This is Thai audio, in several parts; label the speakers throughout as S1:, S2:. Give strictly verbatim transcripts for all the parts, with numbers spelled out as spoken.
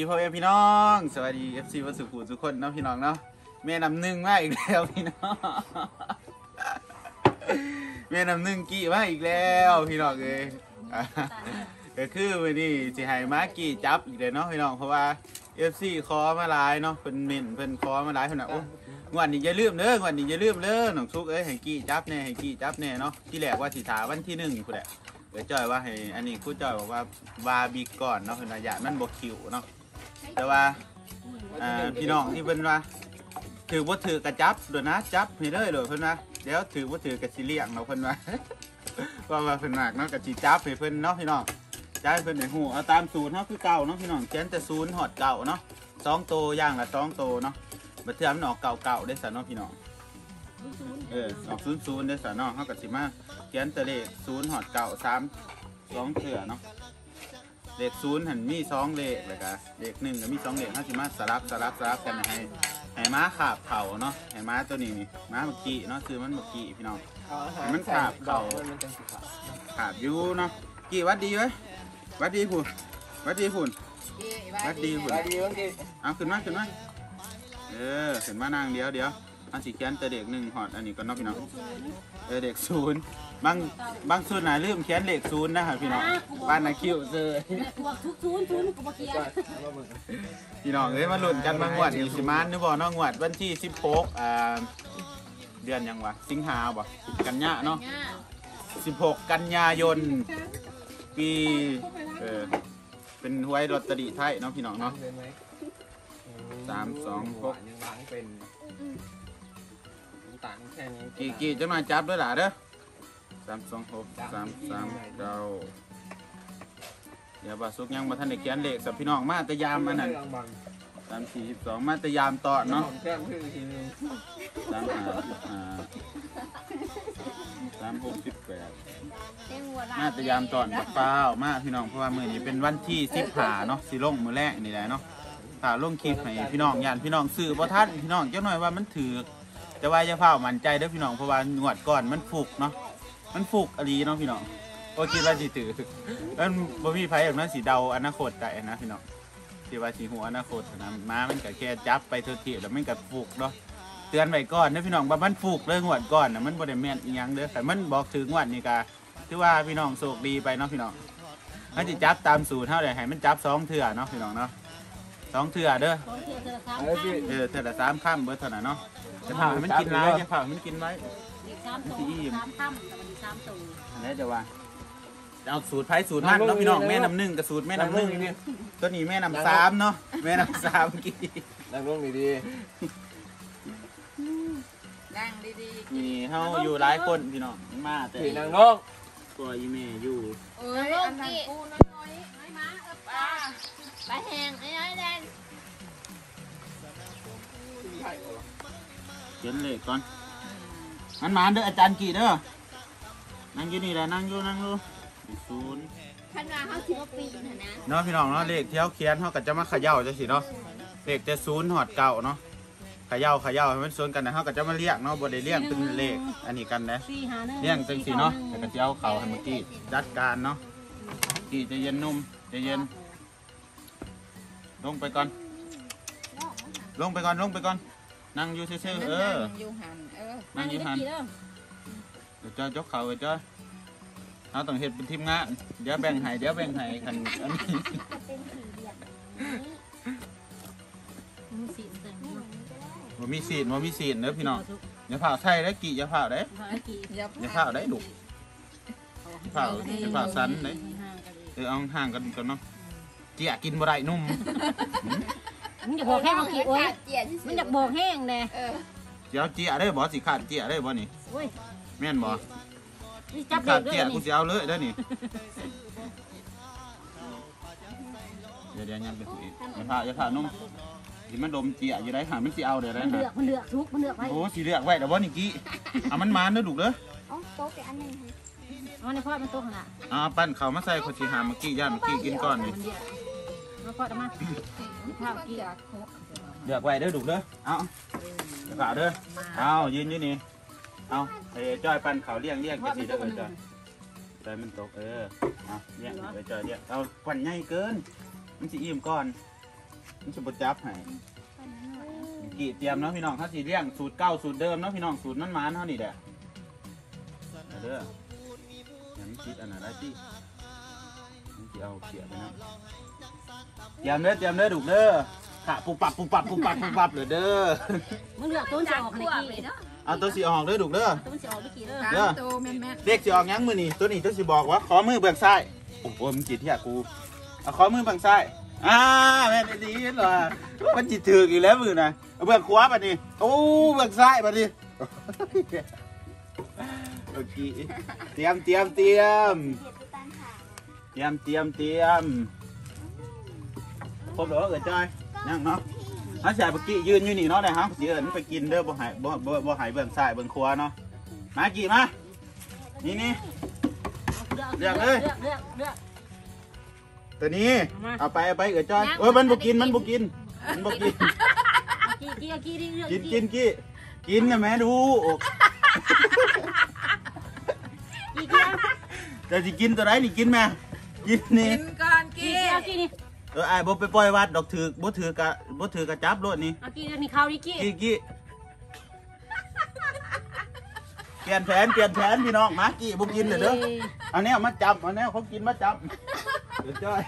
S1: ดีพ่อแม่พี่น้องสวัสดี เอฟ ซี วัดสุขุมทุกคนเนาะพี่น้องเนาะแม่นำหนึ่งมาอีกแล้วพี่น้องแม่นำหนึ่งกี่มาอีกแล้วพี่น้องเลยก็คือวันนี้สิให้มากี่จับอีกเลยเนาะพี่น้องเพราะว่า เอฟ ซี คอมาหลายเนาะเพิ่นเม่นเพิ่นคอมาหลายขนาดโอ้งวดนี้อย่าลืมเด้องวดนี้อย่าลืมเด้อน้องซุกเอ้ยให้กี่จับแน่ให้กี่จับแน่เนาะที่แรกว่าสิถาวันที่หนึ่งพุ่นแหละเดี๋ยวจ้อยว่าให้อันนี้ครูจ้อยบอกว่าวาบีก่อนเนาะเพิ่นว่าอย่ามันบ่คิวเนาะแต่ว่าอ่าพี่น้องที่เพิ่นว่าถือบ่ถือกระจับโดนนะจับให้เลยโดดเพิ่นว่าเดี๋ยวถือบ่ถือกระสิเลี้ยงเนาะเพิ่นว่าว่าว่าเพิ่นมากเนาะกระสิจับให้เพิ่นเนาะพี่น้องจ่ายเพิ่นให้ฮู้เอาตามสูตรเฮาคือเก่าเนาะพี่น้องเขียนแต่ศูนย์ฮอดเก่าเนาะสองโตอย่างละสองโตเนาะบัดเทื่อมันออกเก่าๆได้ซะเนาะพี่น้องเออออกศูนย์ศูนย์ได้ซะเนาะเฮาก็สิมาเขียนแต่เลขศูนย์ฮอดเก่าสามสองเทื่อเนาะเลขศูนย์หันมีสองเลขแล้วก็เลขหนึ่งก็มีสองเลขเฮาสิมาสลับสลับสลับกันให้ให้ม้าขาบเข่าเนาะให้ม้าตัวนี้ม้าเมื่อกี้เนาะคือมันเมื่อกี้พี่น้องให้มันขาบเข่าขาบอยู่เนาะกี่วัดดีไว้วัดดีพุ่นวัดดีพุ่นวัดดีพุ่นเอาขึ้นมาขึ้นมาเออขึ้นมานั่งเดี๋ยวเดี๋ยวอันสีเขียนแต่เด็กหนึ่งหอดอันนี้ก็นอกพี่น้องเออเด็กศูนย์บางบางส่วนไหนลืมเขียนเลขศูนย์นะครับพี่น้องบ้านนาคิวเจอ
S2: ทุกศูนย์ศูนย์กูมาเขียน
S1: พี่น้องเอ้ยมาหลุดกันมางวดอีสิมานนึกบอกน้องงวดวันที่สิบหกอ่าเดือนยังวะสิงหาบ่กันยะเนาะสิบหกกันยายนปีเออเป็นหวยลอตเตอรี่ไทยเนาะพี่น้องเนาะสามสองหกกี่กี่จะมาจับด้วยหล่ะเด้อสามสองหกสามสามเก้าเดี๋ยวบาสุกยังมาทันเด็กเขียนเลขสับพี่น้องมาตะยามอันนั้นสามสี่สิบสองมาตะยามต่อเนาะสามห้าสิบห้าสามหกสิบแปดมาตะยามต่อนกับเปล่ามาพี่น้องเพราะว่ามือนี้เป็นวันที่สิบห้าเนาะสิลงมือแรกนี่แหละเนาะถ้าลงคลิปให้พี่น้องยันพี่น้องซื้อเพราะท่านพี่น้องเจ้าหน่อยว่ามันถือจะว่าจะเฝ้ามั่นใจเด้อพี่น้องเพราะว่าหนวดก่อนมันฟุกเนาะมันฟุกอะไรเนาะพี่น้องโอ้คิดว่าสีถือแล้วบ่มีไผแบบนั้นสีเดาอนาคตใจนะพี่น้องที่ว่าสีหัวอนาคตนะม้ามันก็แค่จับไปเท่าที่แล้วมันก็ฟุกเนาะเตือนไว้ก่อนนะพี่น้องว่ามันฟุกเลยหนวดก่อนนะมันบ่ได้แม่นอีหยังเด้อแต่มันบอกถึงหนวดนี่ก็ถือว่าพี่น้องโชคดีไปเนาะพี่น้องมันจะจับตามสูตรเท่าไหร่ให้มันจับสองเถื่อเนาะพี่น้องเนาะสองเถื่อเด้อเออเถื่อละสามข้ามเบอร์เท่าไหร่เนาะจะผ่ามันกินไรจะผ่ามันกินไรมันสีอิ่มแล้วจะว่าเอาสูตรไผ่สูตรมันเนาะพี่น้องแม่น้ำหนึ่งกับสูตรแม่น้ำหนึ่งตัวนี้แม่น้ำสามเนาะแม่น้ำสามกี่
S3: นั่งลงดี
S2: ๆนั่งดี
S1: ๆนี่เฮาอยู่หลายคนพี่น้องมาแต่
S3: นั่งลง
S1: ตัวอีเมย์อยู่
S2: เออลงกี่กูน้อยๆน้อยมาเออปลาปลาแห้งไอ้น้อยแดง
S1: เขียนเลขก่อนมันมาเด้ออาจารย์กี่เด้อนั่งอยู่นี่แหละนั่งอยู่นั่งอยู่ศูนย์
S2: ขนาดเขาสิบปีนะนะ
S1: เนาะพี่น้องเนาะเลขเที่ยวเขียนเขาก็จะมาเขย่าจะสิเนาะเลขจะศูนย์หอดเก่าเนาะเขย่าเขย่าให้มันศูนย์กันนะเขาก็จะมาเรียกเนาะบริเรียกเป็นเลขอันนี้กันนะเรียกจังสิเนาะแต่ก็จะเอาเข่าให้เมื่อกี้จัดการเนาะกี่จะเย็นนุ่มจะเย็นลงไปก่อนลงไปก่อนลงไปก่อนนั่งอยู่เฉยๆเออนั่งอยู่หันเดี๋ยวจะยกเข่าไปจ้ะเราต้องเห็นเป็นทีมงานเดี๋ยวแบ่งให้เดี๋ยวแบ่งให้กันอันนี้ว่ามีสีนว่ามีสีนเนอะพี่น้องอย่าเผาใช่ได้กี่อย่าเผาได้อย่าเผาได้ดุเผาอย่าเผาสันได้เออเอาห่างกันก่อนเนาะเจี๊ยกินบ่ได้นุ่ม
S2: มันจะบอกแห้งเอากี่โอ้ยมันจะบอกแห้งแน่
S1: เดี๋ยวเจี๊ยได้บ่สิขาดเจี๊ยได้บ่นี่แม่นบ่
S2: จับ
S1: ขาดเจี๊ยกูจะเอาเลยได้นี่เดี๋ยวเดี๋ยวยันไปสิอย่าผ่าอย่าผ่านุ่มที่มันดมเจี๊ยอยู่ได้หามันสิเอาเดี๋ยวได้
S2: นะมันเลือกมันเลือกทุกมันเลือกไว้
S1: โอ้สิเลือกไว้เดี๋ยวบ่นี่กี้เอามันมาเด้อลูกเด้อ
S2: อ๋อโต๊ะเป็นอันนึงอ๋อในพ่อมันโต๊ะขนาด
S1: อ่าปั้นเขามาใส่คนสิหาเมื่อกี้ย่านเมื่อกี้กินก่อนนี่
S2: มาพ่อจะมาข้าวกี่
S1: เลือกไว้เด้อลูกเด้อเอาเดี๋ยวผ่าเด้อเอายืนอยู่นี่เอาไอ้จ้อยปั้นเขาเลี้ยงเลี้ยงจะสิเด้อเอ้ยจ้อยใจมันตกเออเอาเลี้ยงไอ้จ้อยเลี้ยงเอาปั่นใหญ่เกินมันสิอิ่มก่อนมันจะบดจับให้กี่เตรียมเนาะพี่น้องถ้าสีเลี้ยงสูตรเก้าสูตรเดิมเนาะพี่น้องสูตรมันมันเท่านี้แหละเด้อยังคิดอันไหนได้ที่มันจะเอาเขียไปนะเตรียมเด้อเตรียมเด้อดุเด้อขาปุบปับปุบปับปุบปับปุบปับเลยเด้อ
S2: มึงเลือกต้นจะออกในกี่เนาะ
S1: เอาตัวสีออกเด้อดุเด้อ
S2: ต้นจะออกในกี่เด้อ
S1: เด้อเด็กสีออกยังมือนี่ตัวนี้ตัวสีบอกว่าขอมือเบื้องซ้ายโอ้โหมันจิตที่อยากกูเอาขอมือเบื้องซ้ายอ่าแม่นดีเหรอมันจิตถืออีกแล้วมือนะเบื้องขวาบัดนี้โอ้เบื้องซ้ายบัดนี้โอเคเตรียมเตรียมเตรียมเตรียมเตรียมเตรียมครบแล้วเกิดใจยังเนาะอาชายเมื่อกี้ยืนอยู่นี่เนาะได้ฮะเสียเอิญไปกินเด้อบ่หายบ่บ่บ่หายเบื้องซ้ายเบื้องขวาเนาะมากี่มานี่นี่เลือกเลยเลือกเลือกตัวนี้เอาไปเอาไปเกิดใจเออมันบ่กินมันบ่กินมันบ่กินกินกินกินกินกินนะแม่ดูจะจะกินตัวไหนนี่กินแม่กินนี่
S3: กินก่อนกิน
S1: เออไอ้บ่ไปปล่อยวัดดอกถือบ่ถือกะบ่ถือกะจับรถนี่
S2: เอากี้นี่ข้าวนี่กี้
S1: กี้กี้เปลี่ยนแผนเปลี่ยนแผนพี่น้องมากี้บ่กินเลยเด้อเอาแนวมาจับเอาแนวเขากินมาจับเดี๋ยวจ้อย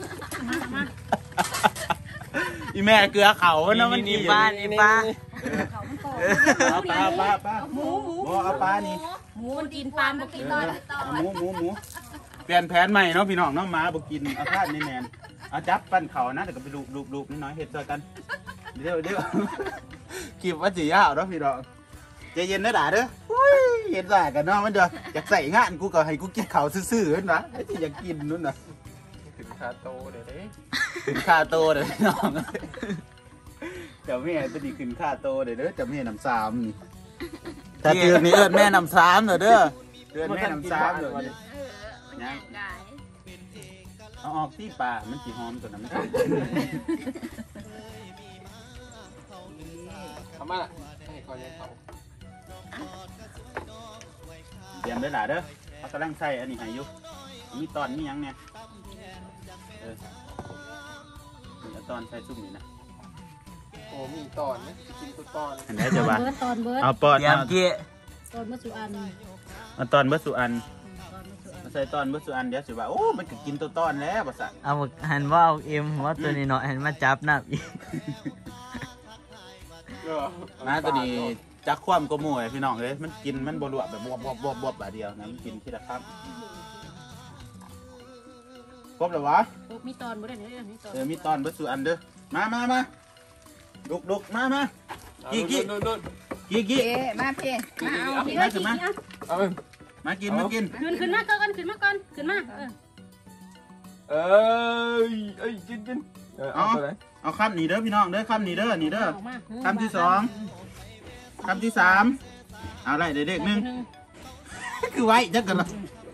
S1: อีแม่เกลือเข่าเนาะมันกินปลานี่ปลาเอาปลาปลาปลาหมูหมูบ่เอาปลานี่
S2: หมูมันกินปลาบ่กินตอนตอน
S1: หมูหมูหมูเปลี่ยนแผนใหม่เนาะพี่น้องเนาะมาบ่กินเอาพลาดแน่ๆเอาจับปั้นเข่านะเดี๋ยวก็ไปลูบลูบลูบนิดน้อยเฮ็ดซะกันเดี๋ยวเดี๋ยวคลิปว่าสิยาวเนาะพี่น้องใจเย็นนะด่าเด้อเห็นซะกันเนาะมันเด้ออยากใส่งานกูก็ให้กูกินข้าวซื่อๆนั่นนะไอ้ที่อยากกินนู่นน่ะถึงคาโตเด้อเด้ถึงคาโตเด้อพี่น้องเจ้าแม่ตัวนี้ขึ้นคาโตเด้อเด้อเจ้าแม่น้ำสามนี่ถ้าเตือนนี่เอิ้นแม่น้ำสามเด้อเด้อเตือนแม่น้ำสามเด้อยังเอาออกที่ป่ามันสีหอมตัวนั้น
S4: ทำมาล่ะให้คอยยังเขา
S1: เตรียมด้วยหล่ะเด้อเขากำลังใส่อันนี้ให้อยู่มีตอนมียังเนี่ยเออมีตอนใส่ซุ่มนี่นะ
S4: โอ้มีตอนนะกินตัวตอน
S1: เห็นได้จะว่า
S2: เบิร์ดตอนเบิร์ด
S1: เอาปอด
S5: เตรียมกี้
S2: ตอนมาสุอัน
S1: เอาตอนเบิร์สุอันมาใส่ตอนเบิร์สุอันเดี๋ยวสิว่าโอ้มันก็กินตัวตอนแล้วภาษา
S5: เอาหันว่าเอาเอ็มว่าตัวนี้เนาะหันมาจับนับอีก
S1: นะตัวนี้จักความกระโมยพี่น้องเลยมันกินมันบรวบแบบบวบบวบบวบบวบแบบเดียวนะมันกินทีละครับครบแล้ววะ
S2: มีตอนบ่ได้เนี่ยมีตอน
S1: เออมีตอนเบิร์สุอันเด้อมามามาดุกดุกมามากี่กี่กี่กี่
S3: เอ๊ะมาพี่มาเอา
S1: มาขึ้นมา
S4: เอาไป
S1: มากินมากิน
S2: ขึ้นขึ้นมาก่อนขึ้นมาก่อนขึ้นมาเออ
S4: เอ้ยเอ้ยกินกินเอาตัวไหน
S1: เอาคำหนีเด้อพี่น้องเด้อคำหนีเด้อหนีเด้อ
S2: ออกมา
S1: คำที่สองคำที่สามเอาไรเด็กๆหนึ่งคือไว้จักกันละ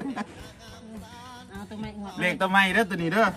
S2: เอาตัวใหม่หัว
S1: เลขตัวใหม่เด้อตัวนี้เด้อ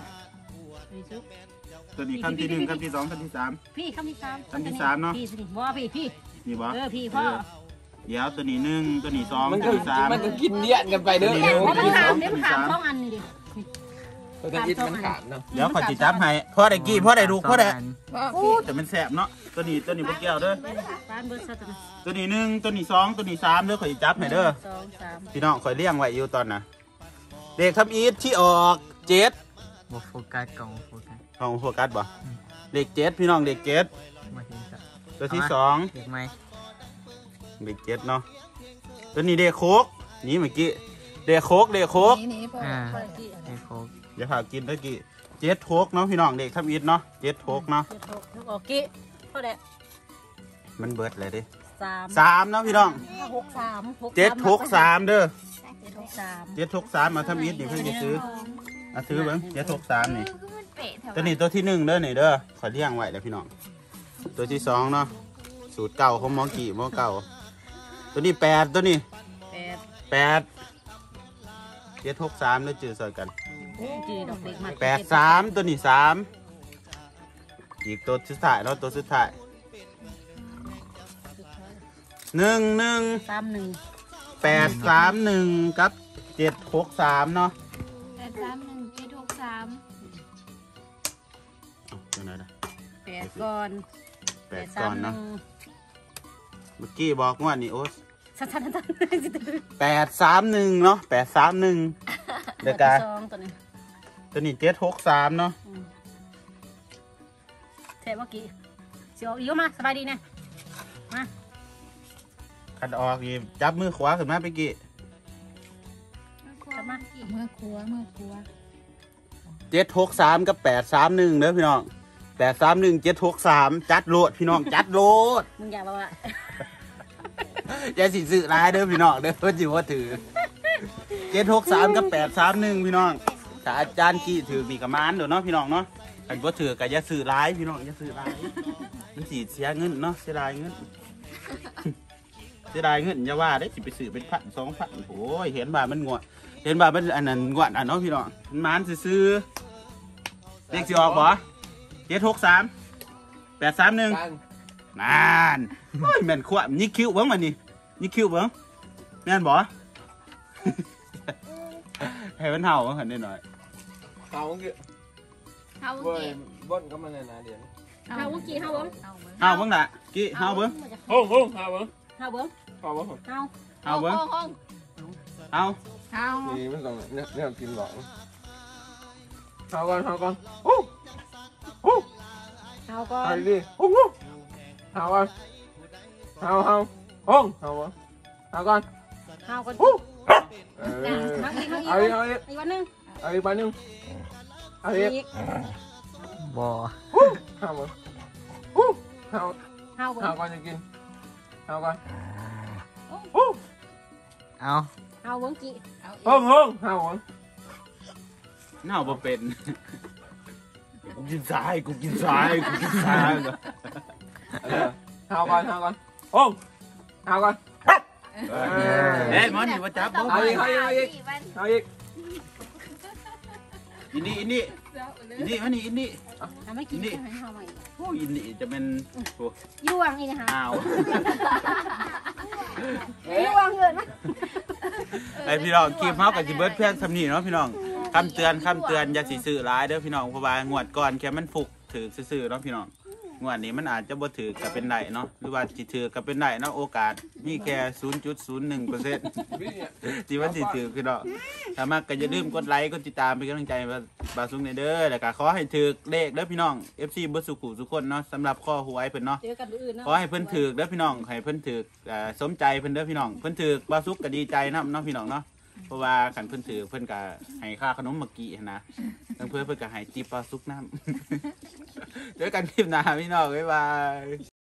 S1: ตัวนี้คำที่หนึ่งคำที่สองคำที่สาม
S2: พี่คำที่สาม
S1: คำที่สามเนาะ
S2: พี่สิบ่พี่พี่
S1: นี่บ่
S2: เออพี่พ่อ
S1: เดี๋ยวตัวนี้หนึ่งตัวนี้สอง
S4: มัน
S1: ตัว
S4: ก็
S1: นี้สาม
S4: มันก็กินเลี้ยนกันไปเด้อ
S1: เดี๋ยว
S2: เพราะมันถามเดี๋ยวมันถามสองอันนี่ดิ
S4: ตัวจะกินมันขาดเนาะ
S1: เดี๋ยวขอจิจับให้พ่อได้กี่พ่อได้ลูกพ่อได้
S3: พ่อ
S1: โอ้แต่มันแสบเนาะตัวนี้ตัวนี้พวกแก้วเด้อ
S2: ปานเบิร์ดซะตัว
S1: ตัวนี้หนึ่งตัวนี้สองตัวนี้สามเด้อขอจิจับให้เด้อ
S2: สองสาม
S1: พี่น้องคอยเลี้ยงไว้อยู่ตอนน่ะเด็กทับอีทที่ออกเจ็ด
S5: บ่โฟกัสกล่องบ่โฟกัส
S1: ของโฟกัสบ่เด็กเจ็ดพี่น้องเด็กเจ็ด
S5: มาถึงสัก
S1: ตัวที่สอง
S5: เด็กไหม
S1: เด็กเจ็ดเนาะตัวนี้เด็กโคกนี่เมื่อกี้เด็กโคกเด็กโคก
S3: นี่นี่พ่อ
S5: อ่า
S3: พ่อ
S5: เด็กโคก
S1: อย่าพากินเมื่อกี้เจ็ดโคกเนาะพี่น้องเด็กทับอีทเนาะเจ็ดโคกเนาะ
S2: เจ็ดหกทุกออกกี้เท่าไหร่
S1: มันเบิดเลยดิ
S2: สาม
S1: สามเนาะพี่น้อง
S2: หกสามหก
S1: เจ็ดโคกสามเด้อ
S2: เจ็ดหกสาม
S1: เจ็ดโคกสามมาทับอีทนี่เพิ่งจะซื้อเอาซื้อเบิ้งเจ็ดโคกสามนี่ตัวนี้ตัวที่หนึ่งเด้อนี่เด้อขอเลี้ยงไว้เด้อพี่น้องตัวที่สองเนาะสูตรเก่าของหมอกี่หมอเก่าตัวนี้แปดตัวนี้
S2: แปด
S1: แปดเจ็ดหกสามแล้วจืดใส่กัน
S2: จีดอกเด็กมา
S1: แปดสามตัวนี้สามอีกตัวสุดท้ายเนาะตัวสุดท้ายหนึ่งหนึ่ง
S2: สามหนึ่ง
S1: แปดสามหนึ่งกับเจ็ดหกสามเนาะ
S2: แปดสามหนึ่งเจ็ดหกสาม
S1: เอาตัวไหนนะ
S3: ดก่อน
S1: แปดก่อนเนาะเมื่อกี้บอกว่านี่โอ๊ต
S3: สั้นๆสั้น
S1: แปดสามหนึ่งเนาะแปดสามหนึ่ง
S3: ๆ
S1: เดี๋ยวกัน
S3: สองตัวนี้
S1: ตัวนี้เจ็ดหกสามเนาะ
S3: เทเมื่อกี้สิเอาอีกมาสบายดีนะมา
S1: คันออกอีจับมือขวาขึ้นมาไปกี่
S3: กลับมา
S2: เมื่อครัวเมื่อครัว
S1: เจ็ดหกสามกับแปดสามหนึ่งเด้อพี่น้องแปดสามหนึ่งเจ็ดหกสามจัดโลดพี่น้องจัดโลด
S3: มึงอย่าบอกว่า
S1: อย่าสิสื่อร้ายเด้อพี่น้องเด้อเพิ่นสิว่าถือเจ็ดหกสามกับแปดสามหนึ่งพี่น้องถ้าอาจารย์กี้ถือมีกระมานเดี๋ยวเนาะพี่น้องเนาะคันบ่ถือก็อย่าสื่อร้ายพี่น้องอย่าสื่อร้ายมันสิเสียเงินเนาะเสียดายเงิน เสียดายเงินอย่าว่าได้สิไปซื้อเป็นพันสองพันโอ้ยเห็นบ่ามันงวดเห็นบ่ามันอันนั้นงวดอ่ะเนาะพี่น้องมันมานซื้อๆเลขสิออกบ่เจ็ดหกสามแปดสามหนึ่ง
S4: กัน
S1: นานโอ้ยแม่นขวบนี่คิ้วเบิ้งมันนี่นี่คิ้วเบิ้งแม่นบ่ ให้มันเห่าเบิ้งหันได้หน่อย
S4: เอาเมื่อกี้
S2: เฮา
S4: เว้ย
S2: เก็บ
S4: บ่นก็มาเลยนะเดี๋ยว
S3: เฮาเมื่อกี้เฮาเบิ้ง
S1: เห่าเบิ้งละกี้เห่าเบิ้ง
S4: ห้องห้องเอาเบิ้ง
S3: เฮาเบิ้ง
S4: เอาเบิ้ง
S3: เฮา
S1: เห่าเบิ้ง
S2: ห้อง
S1: เห่า
S2: เฮา
S4: นี่มันต้องเนี่ยเนี่ยกินหลอกเอาก่อนเอาก่อนโอ้โอ้
S3: เฮาก่อ
S4: เอา
S3: น
S4: ดิโอ้โหเอาก่อนเอาเอาห้องเอาก่อนเอาก่อน
S3: เฮาก่อน
S4: โอ้เอ
S3: อ่ะ
S4: อ
S3: เฮาอีกเฮาอีก
S4: เอาอีกเอาอีก
S3: อีกวันหนึง
S4: เอาอีกใบหนึ่งเอาอีก
S3: อีก
S5: บ่
S4: เอาเบิ้งโอ้เอา
S3: เฮาเบิ้ง
S4: เอาก่อนจะกินเอาก่อน
S5: เอา
S3: เฮาเบิ้งกี่
S4: ห้องห้องเอาก่อน
S1: เห่าบ่เป็น กูกินทรายกูกินทรายกูกินทราย
S4: เอาก่อนเอาก่อนห้องเอาก่อน
S1: เอ้ยมันนี่ว่าจับบ่
S4: เอาอีกเอาอีกเอาอีก
S1: อินนี่อินนี่อินนี่มันนี่อินนี่
S3: ทำไม่กินจะให้เฮามาอีก
S1: โอ้อินนี่จะเป็นโอ้
S3: ยวงอีกฮะ
S1: อ้าว
S3: ยวงเงินมั้ย
S1: ไอพี่น้องคลิปเฮากับจิเบิร์ดเพื่อนทำนี่เนาะพี่น้องคำเตือนคำเตือนอย่าสิซื้อร้ายเด้อพี่น้องเพราะว่างวดก่อนแค่มันฟุกถือซื่อๆเนาะพี่น้องงวดนี้มันอาจจะบ่ถือก็เป็นได้เนาะหรือว่าสิถือก็เป็นได้เนาะโอกาสมีแค่ ศูนย์จุดศูนย์หนึ่งเปอร์เซ็นต์ ที่ว่าสิถือพี่น้องถ้ามักก็อย่าลืมกดไลค์กดติดตามเป็นกำลังใจบาบาซุงในเด้อแล้วก็ขอให้ถือเลขเด้อพี่น้อง เอฟ ซี เบิร์ดสุขุทุกคนเนาะสำหรับข้อหวยเพิ่นเนาะ
S3: เจอกันอื่นเนาะ
S1: ขอให้เพิ่นถือเด้อพี่น้องให้เพิ่นถืออ่าสมใจเพิ่นเด้อพี่น้องเพิ่นถือบาซุกก็ดีใจนะเนาะพี่น้องเนาะเพราะว่าขันเพิ่นถือเพิ่นก็ให้ค่าขนมเมื่อกี้นะทั้งเพื่อนเพิ่นก็ให้จิบบาซุกน้ำ เจอกันคลิปหน้าพี่น้องบ๊ายบาย